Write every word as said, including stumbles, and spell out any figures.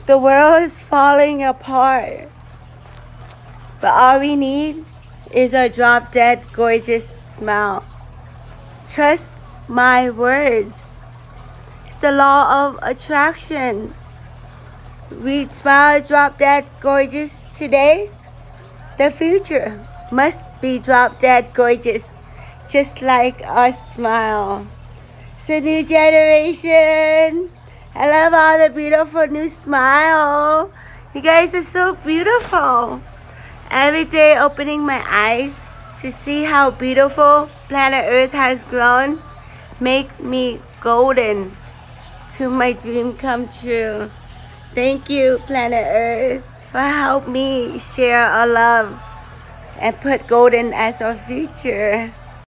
The world is falling apart, but all we need is a drop-dead gorgeous smile. Trust my words. It's the law of attraction. We smile drop-dead gorgeous today. The future must be drop-dead gorgeous, just like our smile. It's a new generation. I love all the beautiful new smile. You guys are so beautiful. Every day opening my eyes to see how beautiful planet Earth has grown make me golden to my dream come true. Thank you, planet Earth, for helping me share our love and put golden as our future.